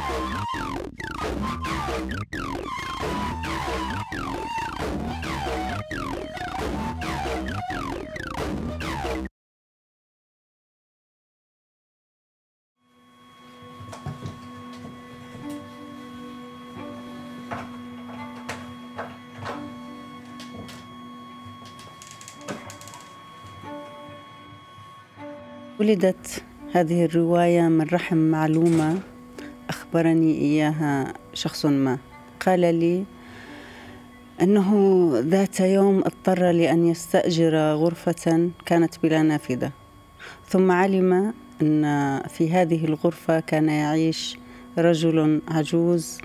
ولدت هذه الرواية من رحم معلومة أخبرني إياها شخص ما. قال لي أنه ذات يوم اضطر لأن يستأجر غرفة كانت بلا نافذة، ثم علم أن في هذه الغرفة كان يعيش رجل عجوز،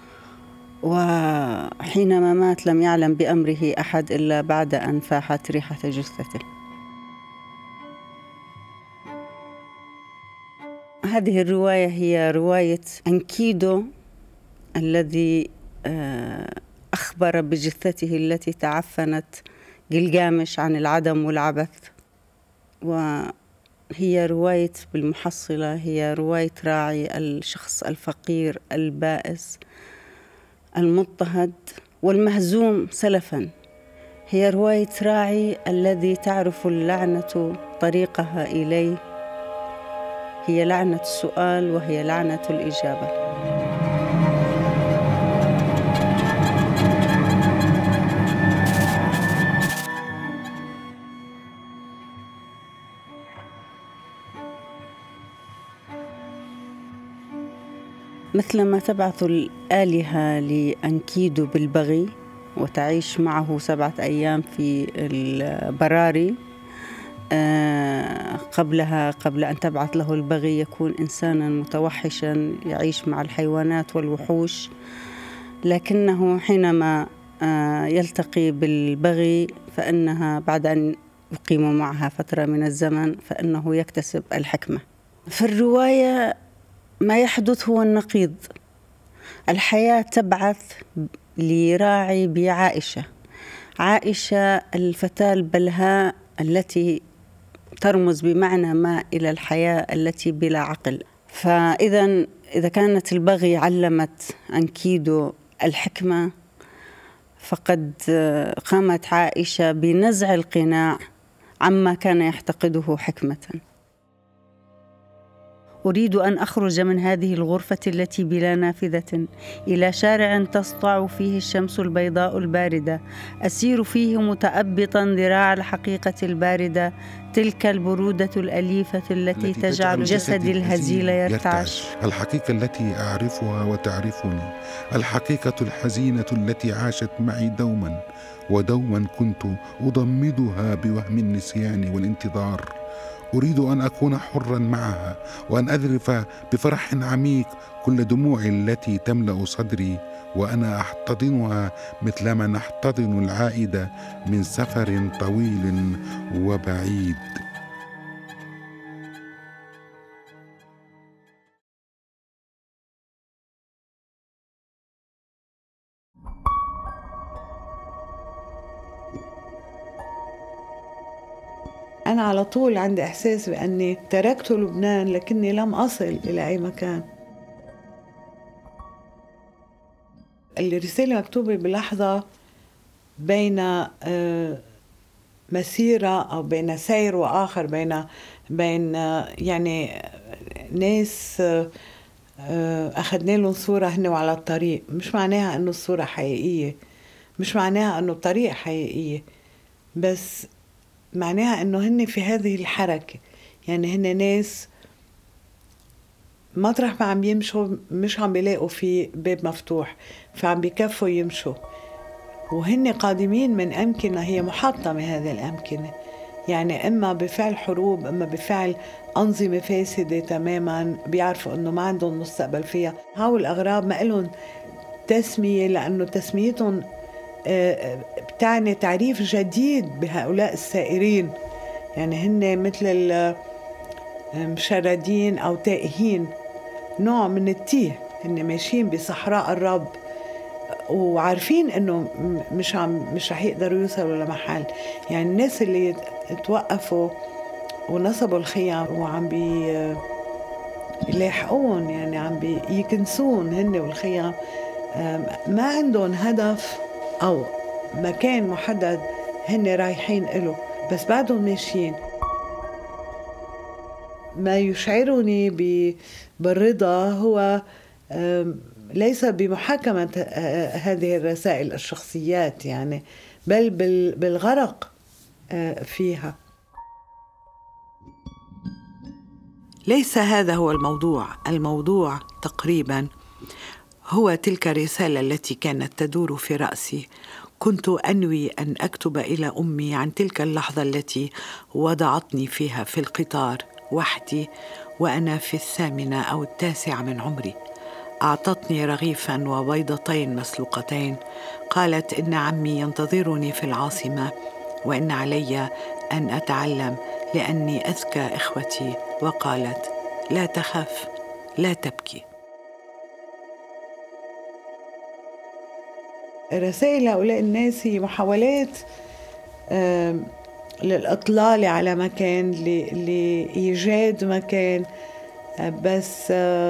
وحينما مات لم يعلم بأمره أحد إلا بعد أن فاحت ريحة جثته. هذه الرواية هي رواية أنكيدو الذي أخبر بجثته التي تعفنت جلجامش عن العدم والعبث، وهي رواية بالمحصلة هي رواية راعي الشخص الفقير البائس المضطهد والمهزوم سلفا. هي رواية راعي الذي تعرف اللعنة طريقها إليه، هي لعنة السؤال وهي لعنة الإجابة. مثلما تبعث الآلهة لأنكيدو بالبغي وتعيش معه 7 أيام في البراري، قبل أن تبعث له البغي يكون إنسانا متوحشا يعيش مع الحيوانات والوحوش، لكنه حينما يلتقي بالبغي فإنها بعد أن يقيم معها فترة من الزمن فإنه يكتسب الحكمة. في الرواية ما يحدث هو النقيض. الحياة تبعث لراعي بعائشة، عائشة الفتاة البلهاء التي ترمز بمعنى ما إلى الحياة التي بلا عقل. فإذا كانت البغي علمت أنكيدو الحكمة، فقد قامت عائشة بنزع القناع عما كان يعتقده حكمة. أريد أن أخرج من هذه الغرفة التي بلا نافذة إلى شارع تسطع فيه الشمس البيضاء الباردة، أسير فيه متأبطا ذراع الحقيقة الباردة، تلك البرودة الأليفة التي تجعل جسدي الهزيل يرتعش. الحقيقة التي أعرفها وتعرفني، الحقيقة الحزينة التي عاشت معي دوما ودوما كنت أضمدها بوهم النسيان والانتظار. أريد أن أكون حرا معها وأن أذرف بفرح عميق كل دموعي التي تملأ صدري وأنا أحتضنها مثلما نحتضن العائدة من سفر طويل وبعيد. أنا على طول عندي إحساس بأني تركت لبنان لكني لم أصل إلى أي مكان. الرسالة مكتوبة بلحظة بين مسيرة أو بين سير وآخر، بين يعني ناس أخذنا لهم صورة هن وعلى الطريق. مش معناها أنه الصورة حقيقية، مش معناها أنه الطريق حقيقية، بس معناها أنه هن في هذه الحركة. يعني هن ناس مطرح ما عم يمشوا مش عم بيلاقوا في باب مفتوح، فعم بيكفوا يمشوا، وهن قادمين من أمكنة هي محطمة. هذه الأمكنة يعني إما بفعل حروب، إما بفعل أنظمة فاسدة تماما بيعرفوا أنه ما عندهم مستقبل فيها. هاو الأغراب ما لهم تسمية، لأنه تسميتهم بتعني تعريف جديد بهؤلاء السائرين. يعني هن مثل المشردين أو تائهين، نوع من التيه، هن ماشيين بصحراء الرب وعارفين انه مش رح يقدروا يوصلوا لمحل. يعني الناس اللي توقفوا ونصبوا الخيام وعم يلاحقون، يعني عم يكنسون هن والخيام، ما عندهم هدف أو مكان محدد هن رايحين إله، بس بعدهم ماشيين. ما يشعرني بالرضا هو ليس بمحاكمة هذه الرسائل الشخصيات يعني، بل بالغرق فيها. ليس هذا هو الموضوع. الموضوع تقريبا هو تلك الرسالة التي كانت تدور في رأسي. كنت أنوي أن أكتب إلى أمي عن تلك اللحظة التي وضعتني فيها في القطار وحدي وأنا في 8 أو 9 من عمري. أعطتني رغيفاً وبيضتين مسلوقتين، قالت إن عمي ينتظرني في العاصمة وإن علي أن أتعلم لأني أذكى إخوتي، وقالت لا تخف لا تبكي. رسائل هؤلاء الناس هي محاولات للإطلال على مكان، لإيجاد مكان، بس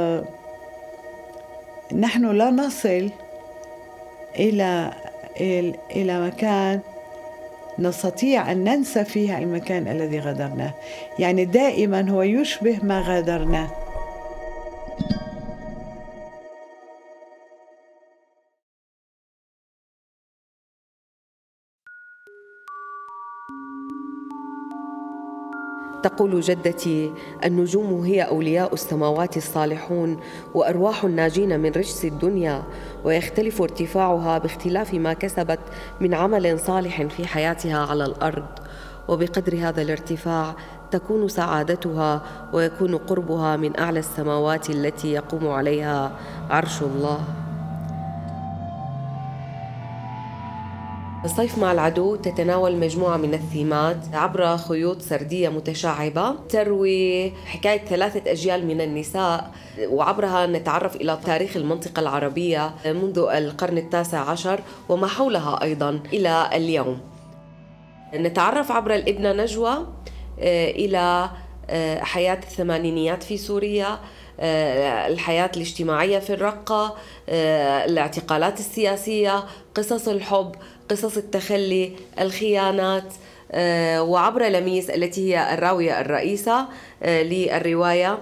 نحن لا نصل إلى مكان نستطيع أن ننسى فيه المكان الذي غادرناه، يعني دائما هو يشبه ما غادرناه. تقول جدتي: النجوم هي أولياء السماوات الصالحون وأرواح الناجين من رجس الدنيا، ويختلف ارتفاعها باختلاف ما كسبت من عمل صالح في حياتها على الأرض، وبقدر هذا الارتفاع تكون سعادتها ويكون قربها من أعلى السماوات التي يقوم عليها عرش الله. الصيف مع العدو تتناول مجموعة من الثيمات عبر خيوط سردية متشعبة تروي حكاية 3 أجيال من النساء، وعبرها نتعرف إلى تاريخ المنطقة العربية منذ القرن 19 وما حولها أيضا إلى اليوم. نتعرف عبر الابنة نجوى إلى حياة الثمانينيات في سوريا، الحياة الاجتماعية في الرقة، الاعتقالات السياسية، قصص الحب، قصص التخلي، الخيانات، وعبر لميس التي هي الراوية الرئيسة للرواية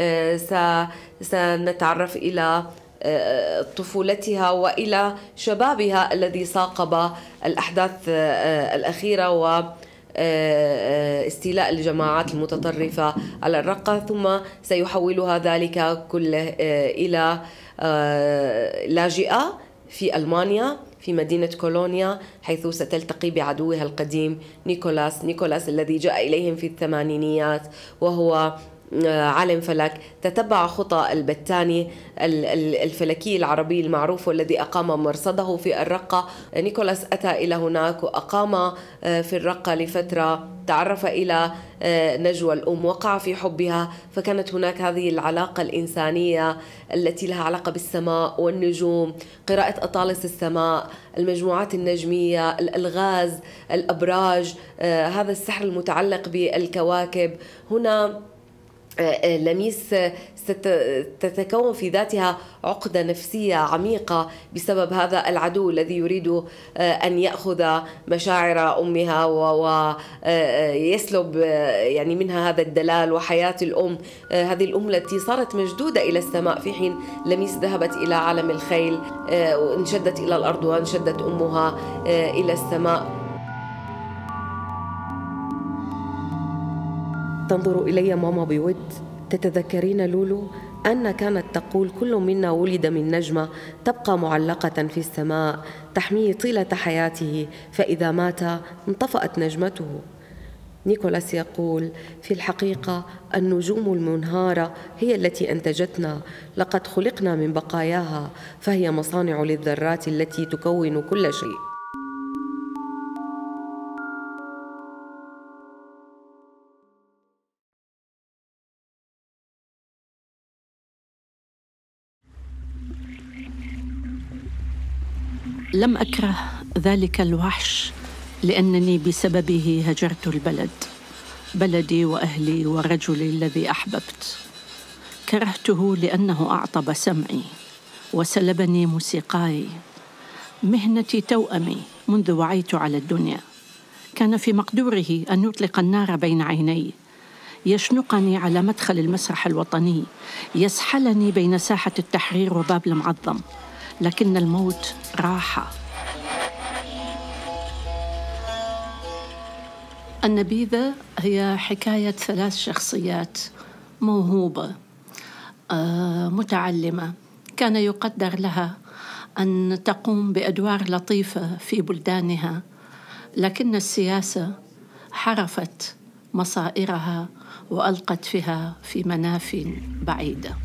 سنتعرف إلى طفولتها وإلى شبابها الذي صاقب الأحداث الأخيرة واستيلاء الجماعات المتطرفة على الرقة، ثم سيحولها ذلك كله إلى لاجئة في ألمانيا في مدينة كولونيا، حيث ستلتقي بعدوها القديم نيكولاس الذي جاء إليهم في الثمانينيات، وهو عالم فلك تتبع خطى البتاني الفلكي العربي المعروف والذي أقام مرصده في الرقة. نيكولاس أتى إلى هناك وأقام في الرقة لفترة، تعرف إلى نجوى الأم، وقع في حبها، فكانت هناك هذه العلاقة الإنسانية التي لها علاقة بالسماء والنجوم، قراءة أطالس السماء، المجموعات النجمية، الألغاز، الأبراج، هذا السحر المتعلق بالكواكب. هنا لميس ستتكون في ذاتها عقدة نفسية عميقة بسبب هذا العدو الذي يريد أن يأخذ مشاعر أمها ويسلب يعني منها هذا الدلال وحياة الأم، هذه الأم التي صارت مشدودة إلى السماء، في حين لميس ذهبت إلى عالم الخيل، انشدت إلى الأرض وانشدت أمها إلى السماء. تنظر إلي ماما بود: تتذكرين لولو؟ أن كانت تقول: كل منا ولد من نجمة تبقى معلقة في السماء تحميه طيلة حياته، فإذا مات انطفأت نجمته. نيكولاس يقول: في الحقيقة النجوم المنهارة هي التي أنتجتنا، لقد خلقنا من بقاياها، فهي مصانع للذرات التي تكون كل شيء. لم أكره ذلك الوحش لأنني بسببه هجرت البلد، بلدي وأهلي ورجلي الذي أحببت. كرهته لأنه أعطب سمعي وسلبني موسيقاي، مهنتي توأمي منذ وعيت على الدنيا. كان في مقدوره أن يطلق النار بين عيني، يشنقني على مدخل المسرح الوطني، يسحلني بين ساحة التحرير وباب المعظم، لكن الموت راحة. النبيذة هي حكاية 3 شخصيات موهوبة متعلمة، كان يقدر لها أن تقوم بأدوار لطيفة في بلدانها، لكن السياسة حرفت مصائرها وألقت فيها في مناف بعيدة.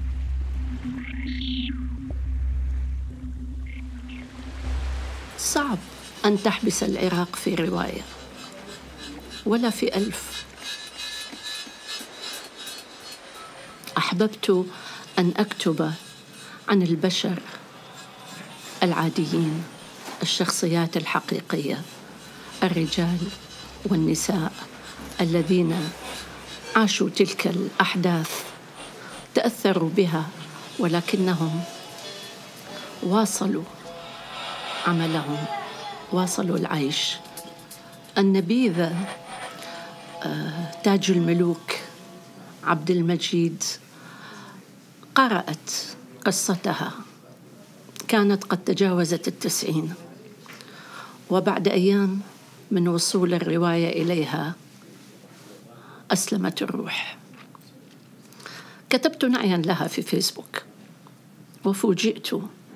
صعب أن تحبس العراق في رواية ولا في 1000. أحببت أن أكتب عن البشر العاديين، الشخصيات الحقيقية، الرجال والنساء الذين عاشوا تلك الأحداث، تأثروا بها، ولكنهم واصلوا عملهم، واصلوا العيش. النبيذة تاج الملوك عبد المجيد قرأت قصتها، كانت قد تجاوزت 90، وبعد أيام من وصول الرواية إليها أسلمت الروح. كتبت نعيا لها في فيسبوك، وفوجئت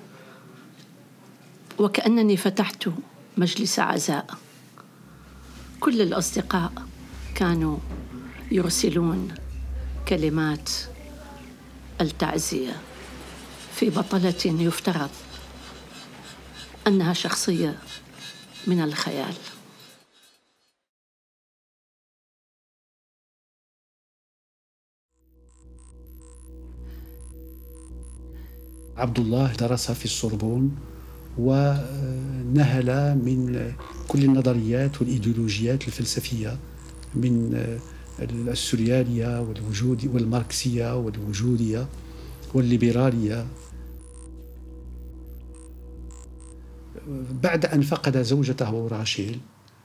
وكأنني فتحت مجلس عزاء. كل الأصدقاء كانوا يرسلون كلمات التعزية في بطلة يفترض أنها شخصية من الخيال. عبد الله درس في السوربون ونهل من كل النظريات والإيديولوجيات الفلسفية، من السوريالية والوجود والماركسية والوجودية والليبرالية. بعد أن فقد زوجته راشيل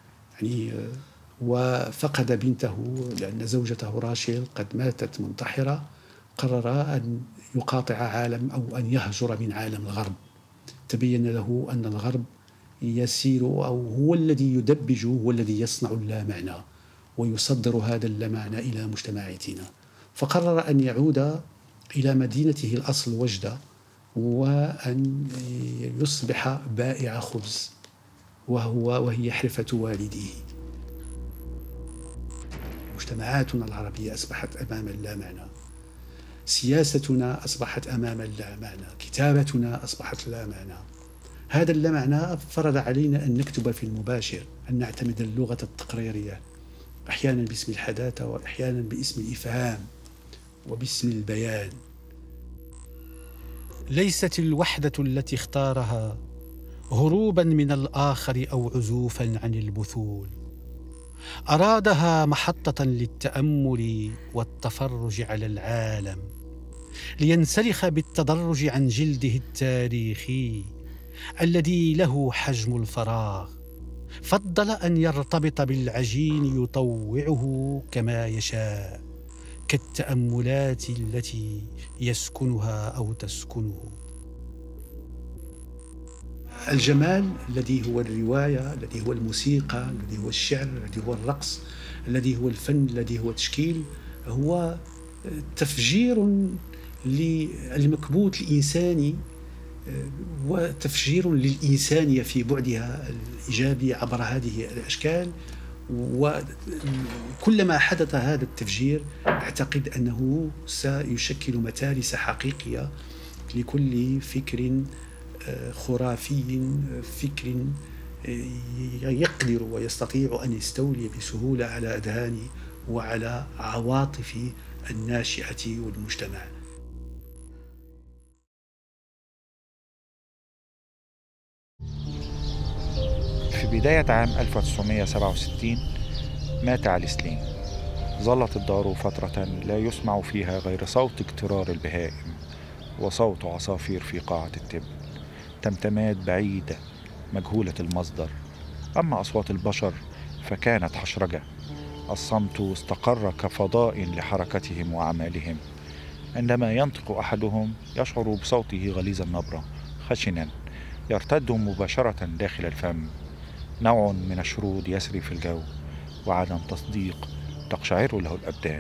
وفقد بنته لأن زوجته راشيل قد ماتت منتحرة، قرر أن يقاطع عالم أو أن يهجر من عالم الغرب. تبين له أن الغرب يسير أو هو الذي يدبج، هو الذي يصنع اللامعنى ويصدر هذا اللامعنى إلى مجتمعاتنا. فقرر أن يعود إلى مدينته الأصل وجدة، وأن يصبح بائع خبز، وهي حرفة والديه. مجتمعاتنا العربية أصبحت أمام اللامعنى، سياستنا أصبحت أمام اللامعنى، كتابتنا أصبحت لا معنى. هذا اللامعنى فرض علينا أن نكتب في المباشر، أن نعتمد اللغة التقريرية، أحيانا باسم الحداثة وأحيانا باسم الإفهام وباسم البيان. ليست الوحدة التي اختارها هروبا من الآخر أو عزوفا عن البثول، أرادها محطة للتأمل والتفرج على العالم، لينسلخ بالتدرج عن جلده التاريخي الذي له حجم الفراغ. فضل أن يرتبط بالعجين يطوعه كما يشاء، كالتأملات التي يسكنها أو تسكنه. الجمال الذي هو الرواية، الذي هو الموسيقى، الذي هو الشعر، الذي هو الرقص، الذي هو الفن، الذي هو التشكيل، هو تفجير للمكبوت الإنساني وتفجير للإنسانية في بعدها الإيجابي عبر هذه الأشكال. وكلما حدث هذا التفجير أعتقد أنه سيشكل متارس حقيقية لكل فكر خرافي، فكر يقدر ويستطيع أن يستولي بسهولة على أذهان وعلى عواطف الناشئة والمجتمع. في بداية عام 1967 مات علي سليم، ظلت الدار فترة لا يسمع فيها غير صوت اقترار البهائم وصوت عصافير في قاعة التبن، تمتمات بعيدة مجهولة المصدر. أما أصوات البشر فكانت حشرجة، الصمت استقر كفضاء لحركتهم وأعمالهم. عندما ينطق أحدهم يشعر بصوته غليظ النبرة خشنا يرتد مباشرة داخل الفم. نوع من الشرود يسري في الجو وعدم تصديق تقشعر له الأبدان.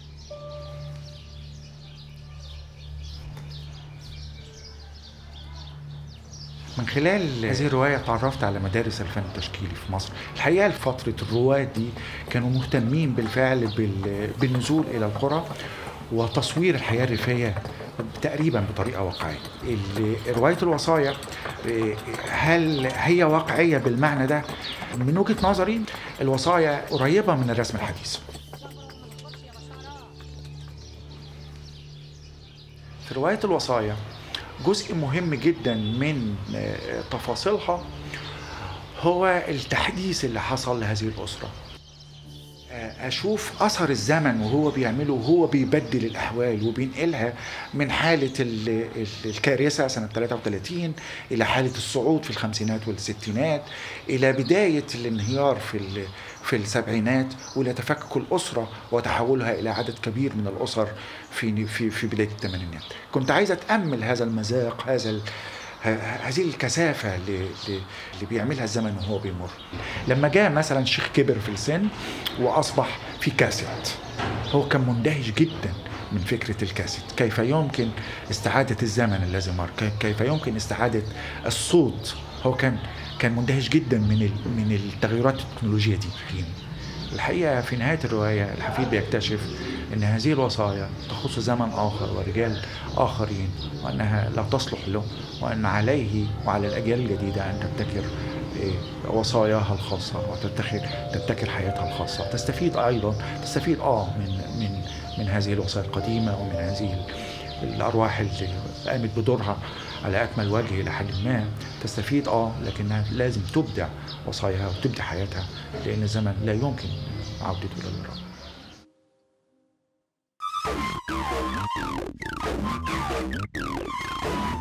من خلال هذه الرواية تعرفت على مدارس الفن التشكيلي في مصر. الحقيقة فترة الرواة دي كانوا مهتمين بالفعل بالنزول إلى القرى وتصوير الحياة الريفية تقريبا بطريقة واقعية. رواية الوصايا هل هي واقعية بالمعنى ده؟ من وجهة نظري الوصايا قريبة من الرسم الحديث. في رواية الوصايا جزء مهم جدا من تفاصيلها هو التحديث اللي حصل لهذه الأسرة. أشوف أثر الزمن وهو بيعمله وهو بيبدل الأحوال وبينقلها من حالة الكارثة سنة 33 إلى حالة الصعود في الخمسينات والستينات إلى بداية الانهيار في السبعينات وإلى تفكك الأسرة وتحولها إلى عدد كبير من الأسر في بداية الثمانينات. كنت عايز أتأمل هذا المذاق، هذه الكثافة اللي بيعملها الزمن وهو بيمر. لما جاء مثلا شيخ كبر في السن وأصبح في كاسيت، هو كان مندهش جدا من فكرة الكاسيت، كيف يمكن استعادة الزمن الذي مر، كيف يمكن استعادة الصوت. هو كان مندهش جدا من التغيرات التكنولوجية دي. الحقيقة في نهاية الرواية الحفيد بيكتشف أن هذه الوصايا تخص زمن آخر ورجال آخرين، وأنها لا تصلح له، وأن عليه وعلى الأجيال الجديدة أن تبتكر وصاياها الخاصة وتبتكر حياتها الخاصة. تستفيد أيضا من هذه الوصايا القديمة ومن هذه الأرواح اللي قامت بدورها على أكمل وجه إلى حد ما. تستفيد لكنها لازم تبدع وصاياها وتبدع حياتها، لأن الزمن لا يمكن عودته إلى الوراء.